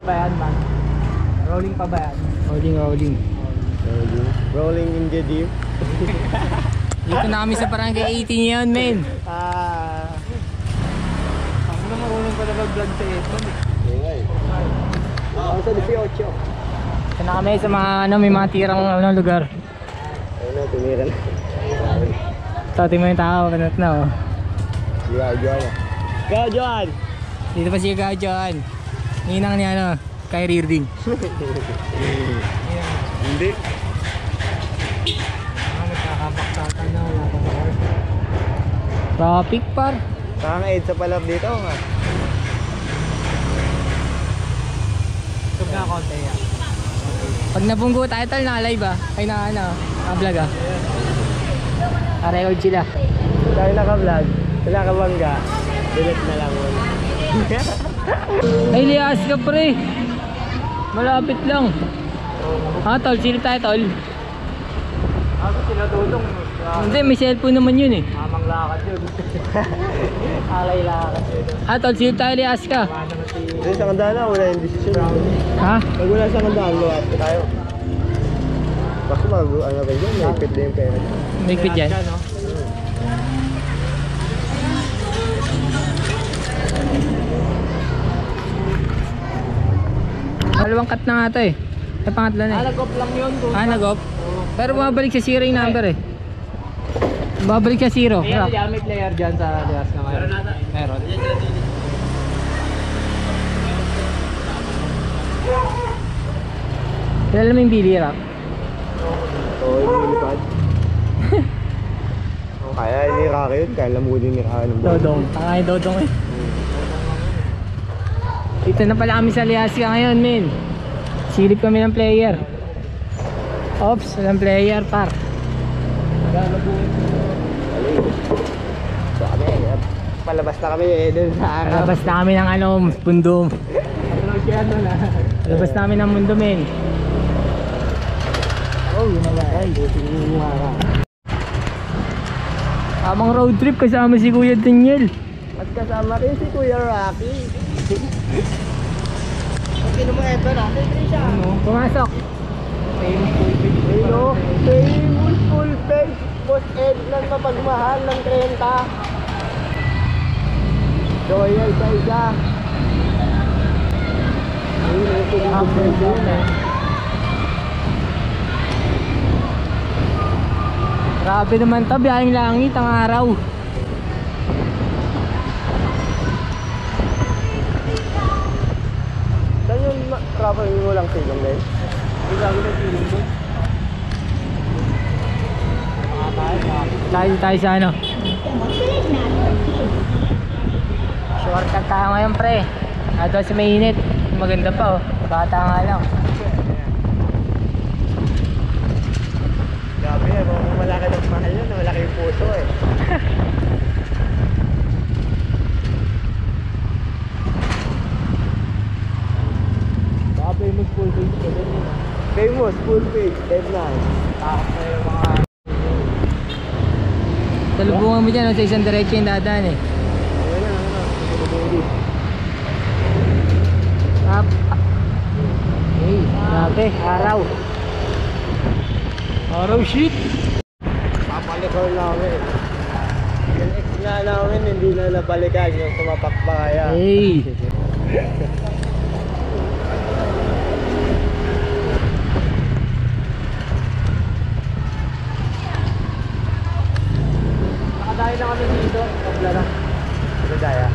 Ba yan, man? Rolling pa ba yan? Rolling. Rolling in the deep. Dito na kami sa Barangay 18 ngayon, men. Ako na marunong pala mag-vlog sa ito. Ako sa 18. Dito na kami sa mga may mga tirang lugar. Ayun na, tumira na. Tati mo yung tao, kanot na oh. Go, John! Dito pa siya Gao John. Ninang niya Kyrie Irving. Hindi. Nagkakabaksakan na, wala pang car. Traffic par. Parang EDSA pala dito nga. Tug na konti yan. Pag nabunggo tayo tol, na-live ay na-vlog record sila. Tayo naka-vlog, nakabangga. Delete na lang muna. Ay lias ka pre. Malapit lang. Tol, sino tayo tol? Ako sila dudong. Hindi, may cellphone naman yun eh. Mamang lakad yun. Alay lakad yun. Tol, sino tayo lias ka? Wala naman si... Hindi sa kandaan na, wala yung decision. Ha? Pag wala sa kandaan, luwas ka tayo. Basta ano ba yun, naipit na yung pera. May quit dyan. No? Dalawang cut na nga ito eh. Sa pangatlo na eh. Nag-off lang yun. Nag-off? Pero bumabalik sa 0 yung number eh. Bumabalik sa 0. May player dyan sa Lias na ngayon. Meron. Kilala mo yung Billy Rap? Oo, yung lilipad. Kaya ni Raki yun, kaya lamunin ni Raki ng Dodong. Tangay Dodong eh. Dito na pala kami sa Liasca ngayon, men. Silip kami ng player. Ops, walang player, par. So kami, palabas na kami dun sa araw. Labas na kami ng mundo. Labas namin ng mundo, men. Oh, yun na ba? Ay, tamang road trip kasama si Kuya Daniel. At kasama rin si Kuya Rocky. Okay naman ito natin, Trisha. Pumasok. Hello, famous full page. Boss Ed lang mapagmahal ng 30. Royal sa isa. Grabe naman to, biyaheng langit ang araw. Saan yung travel mo lang silong guys? Hindi lang yung silong mo. Tayo sa ano? Shortcut tayo ngayon pre. Ato sa mainit. Maganda pa oh. Bata nga lang. Grabe eh, kung malaki ng mahal yun, malaki yung puso eh. Baka famous full page ka din yun. Famous full page, dead na. Takot na yung mga... Talubungan mo dyan, sa isang diretso yung dadaan eh. Up. Hey, grabe, araw. Araw shit. Papalikor namin. Yung ex nga namin, hindi na nabalikan yung tumapak pa kaya. Hey. Nakadahil na kami dito. Pagla na. Ano daya?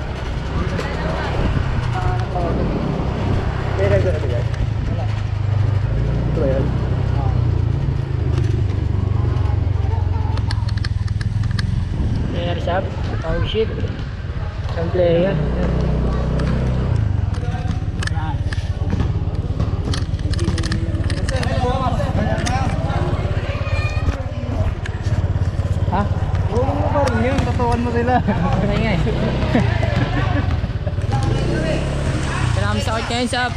May redo na bigay? Wala. Ito ba yun? Player shop. Oh shit. Isang player. Ha? Huwag mo pa rin yun. Tatuan mo sila. Okay nga eh. Salamat sa kanya yun, Sap.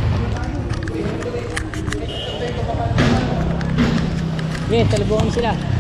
Okay, talubungan sila.